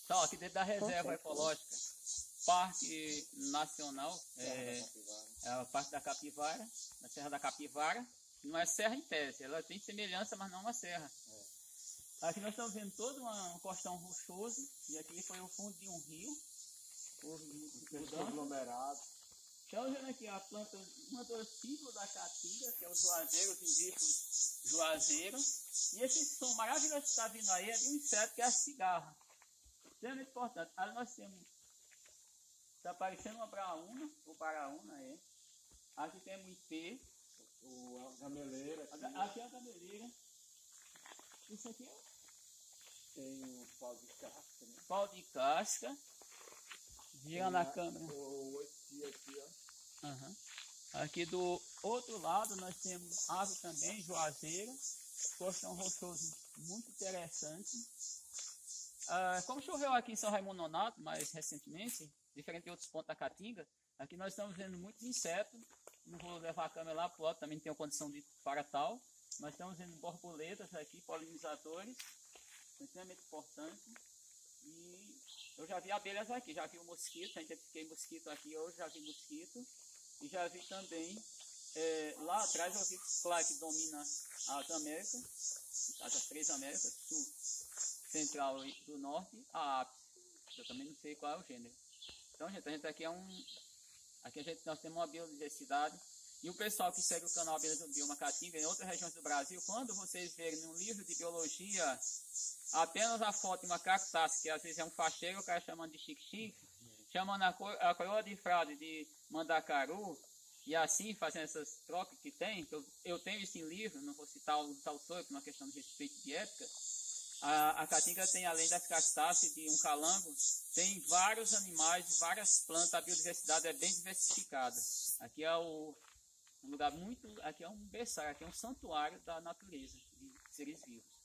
Então, aqui dentro da reserva ecológica, Parque Nacional, é a parte da Capivara, na Serra da Capivara. Não é serra em tese, ela tem semelhança, mas não é uma serra. Aqui nós estamos vendo todo um costão rochoso, e aqui foi o fundo de um rio, aglomerado. Estamos vendo aqui a planta, uma do símbolo da caatinga, que é o juazeiro, os indígenas juazeiro. E esse som maravilhoso que está vindo aí é de um inseto que é a cigarra. Extremamente importante. Aí nós temos, está parecendo uma braúna, ou baraúna, Aqui temos o ipê. A gameleira. Aqui é a gameleira. Isso aqui é? Tem um pau de casca, né? Pau de casca. Vira na câmera. Aqui, ó. Uhum. Aqui do outro lado nós temos árvore também, juazeiro. Costão rochoso muito interessante. Como choveu aqui em São Raimundo Nonato, mais recentemente, diferente de outros pontos da Caatinga, aqui nós estamos vendo muitos insetos. Não vou levar a câmera lá para o alto, também tem a condição de para tal. Mas estamos vendo borboletas aqui, polinizadores, extremamente importante. E eu já vi abelhas aqui, já vi o mosquito, já identifiquei mosquito aqui hoje, já vi mosquito. E já vi também, lá atrás eu vi, claro que domina as Américas, as 3 Américas, Sul, Central e do Norte, a ápice. Eu também não sei qual é o gênero. Então, gente, a gente aqui nós temos uma biodiversidade. E o pessoal que segue o canal Bioma Caatinga em outras regiões do Brasil, quando vocês verem num livro de biologia apenas a foto de uma cactácea, que às vezes é um facheiro, o cara chamando de xique-xique, chamando a coroa de frade de mandacaru, e assim fazendo essas trocas que tem, eu tenho isso em livro, não vou citar os autores por uma questão de respeito de ética. A Caatinga tem, além das cactáceas de um calango, tem vários animais, várias plantas, a biodiversidade é bem diversificada. Aqui é um lugar aqui é um berçário, aqui é um santuário da natureza, de seres vivos.